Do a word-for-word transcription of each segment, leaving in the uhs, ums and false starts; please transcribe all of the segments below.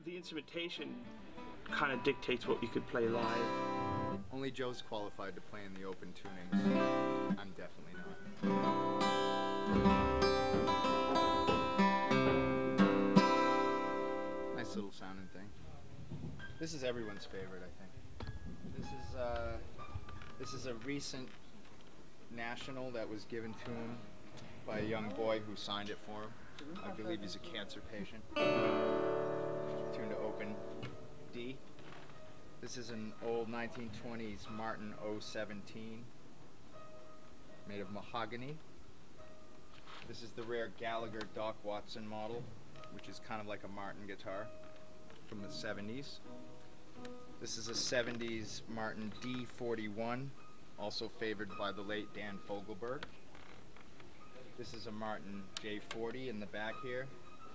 the instrumentation kind of dictates what you could play live. Only Joe's qualified to play in the open tunings. I'm definitely not. Nice little sounding thing. This is everyone's favorite, I think. This is uh, this is a recent national that was given to him by a young boy who signed it for him. I believe he's a cancer patient. Tuned to open D. This is an old nineteen twenties Martin oh seventeen, made of mahogany. This is the rare Gallagher Doc Watson model, which is kind of like a Martin guitar from the seventies. This is a seventies Martin D forty-one, also favored by the late Dan Fogelberg. This is a Martin J forty in the back here,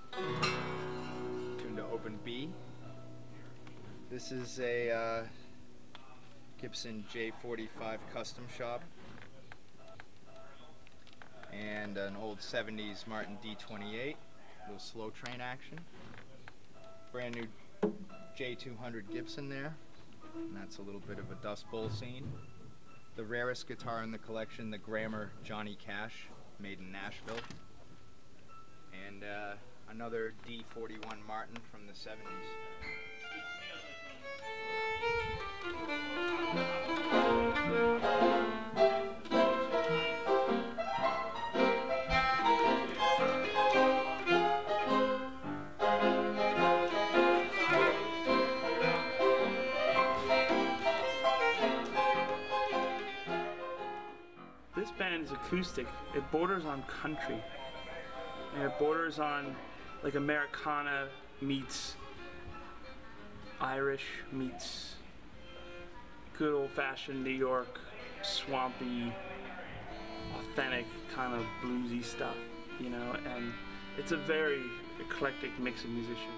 tuned to open B. This is a uh, Gibson J forty-five custom shop, and an old seventies Martin D twenty-eight, little slow train action. Brand new J two hundred Gibson there, and that's a little bit of a Dust Bowl scene. The rarest guitar in the collection, the Grammer Johnny Cash, made in Nashville, and uh, another D forty-one Martin from the seventies. This band is acoustic. It borders on country. And it borders on like Americana meets Irish meets good old-fashioned New York, swampy, authentic kind of bluesy stuff, you know, and it's a very eclectic mix of musicians.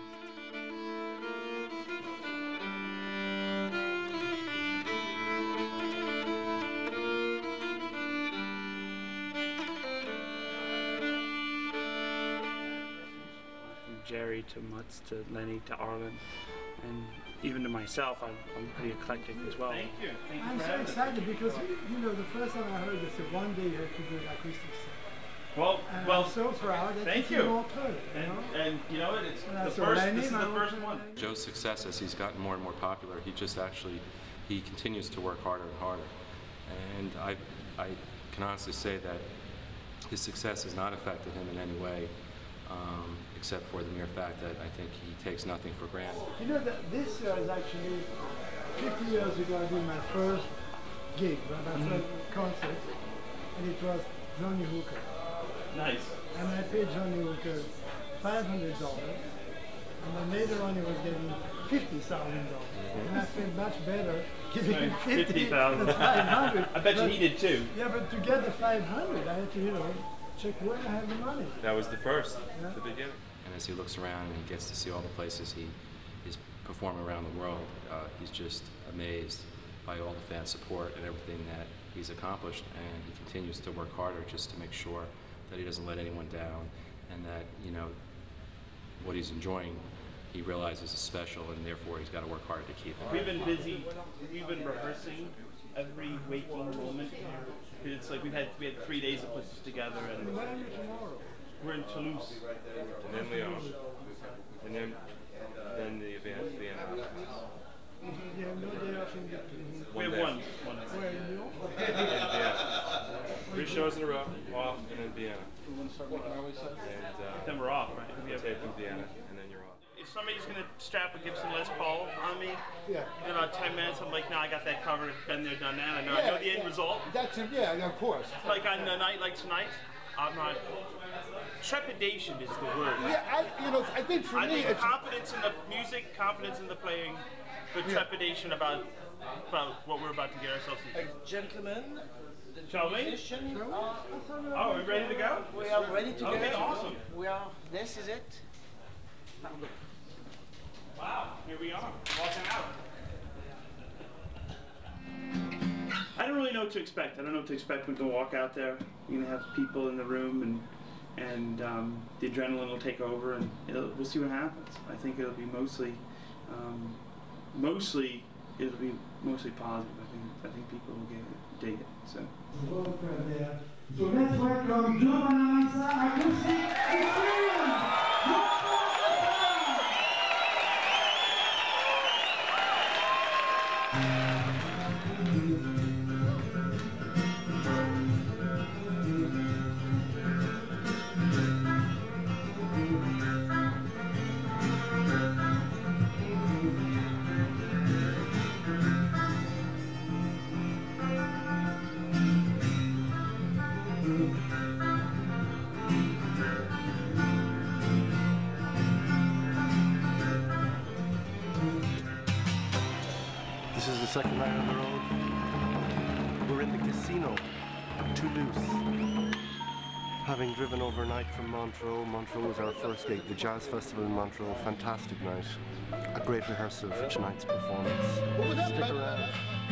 Jerry to Mutz to Lenny to Arlen, and even to myself, I'm, I'm pretty eclectic as well. Thank you. Thank you. I'm so excited because, you know, the first time I heard this, that one day you have to do an acoustic set. Well, and well, I'm so proud that thank you. you. All through, you and, know? and you know what? It's and the so first. Lenny, this is the first one. Joe's success as he's gotten more and more popular, he just actually he continues to work harder and harder, and I I can honestly say that his success has not affected him in any way. Um, except for the mere fact that I think he takes nothing for granted. You know, that this year is actually fifty years ago I did my first gig, my mm-hmm. first concert, and it was Johnny Hooker. Nice. And I paid Johnny Hooker five hundred dollars, and then later on he was getting fifty thousand dollars. Mm-hmm. And I felt much better giving him fifty thousand than five hundred. I bet but, you he did too. Yeah, but to get the five hundred, I had to, you know, check where I have the money. That was the first, yeah. the beginning. And as he looks around and he gets to see all the places he is performing around the world, uh, he's just amazed by all the fan support and everything that he's accomplished, and he continues to work harder just to make sure that he doesn't let anyone down, and that, you know, what he's enjoying, he realizes is special, and therefore he's got to work hard to keep it. We've been busy, we've been rehearsing every waking moment. It's like we've had we had three days to put this together, and we're in Toulouse, and then Lyon, and then then the event, Vienna Opera House. You have no day off in between. We have one. one. Where in Lyon? Vienna. Three shows in a row, off, and then Vienna. And uh, then we're off, right? We have tape in Vienna, and then you're off. If somebody's gonna strap a Gibson Les Paul on me, yeah. in about ten minutes, I'm like, no, I got that covered. Been there, done that. I know, yeah, I know the end yeah. result. That's a, yeah, of course. Like on a night like tonight, I'm not. Trepidation is the word. Yeah, I, you know, I think for I me, think it's confidence in the music, confidence in the playing, but yeah. trepidation about about what we're about to get ourselves into. Uh, gentlemen, the Shall we? musician are, oh, are we ready to go? We are ready to okay, go. Awesome. We are. This is it. Pardon. Wow, here we are, walking out. I don't really know what to expect. I don't know what to expect when we walk out there. You're gonna have people in the room, and and um, the adrenaline will take over, and it'll, we'll see what happens. I think it'll be mostly, um, mostly, it'll be mostly positive. I think I think people will get it, dig it. So. So let's welcome Bonamassa Acoustic Evening. This is the second night on the road. We're in the casino, Toulouse. Having driven overnight from Montreux, Montreux was our first gig, the Jazz Festival in Montreux. Fantastic night. A great rehearsal for tonight's performance. Stick around.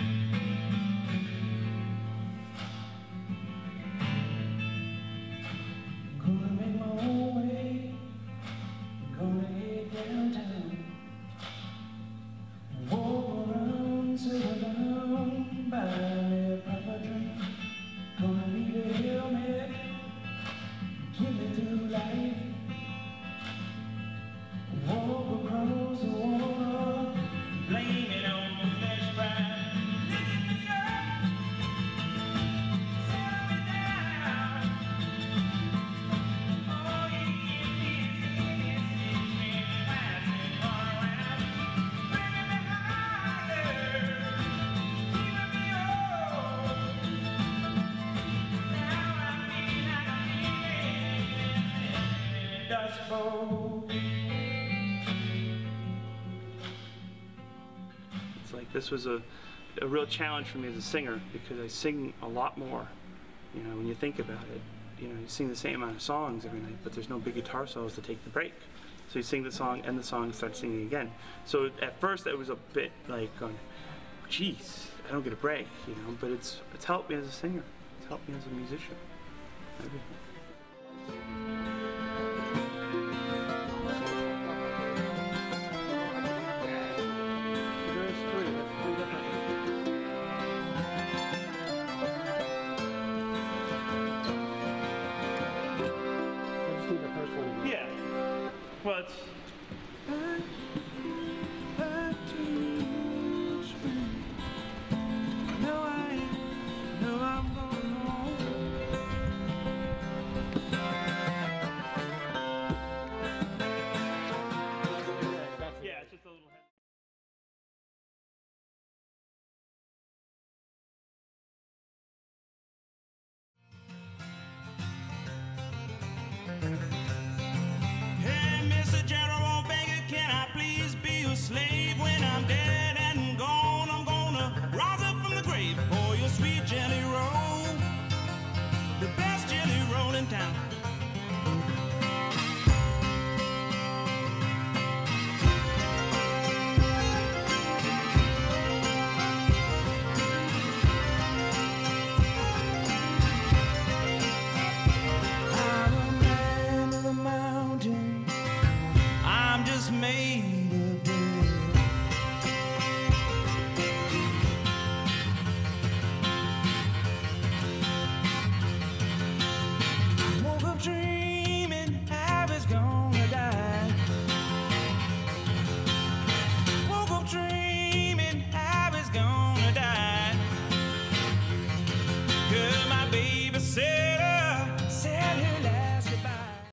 It's like this was a, a real challenge for me as a singer, because I sing a lot more. You know, when you think about it, you know, you sing the same amount of songs every night, but there's no big guitar solos to take the break. So you sing the song, end the song, and start singing again. So at first it was a bit like going, geez, I don't get a break, you know, but it's it's helped me as a singer. It's helped me as a musician. Everything. Yeah. Well, it's yeah, it's just a little. Hey, Mister General Baker, can I please be your slave? When I'm dead and gone, I'm gonna rise up from the grave for your sweet jelly roll, the best jelly roll in town.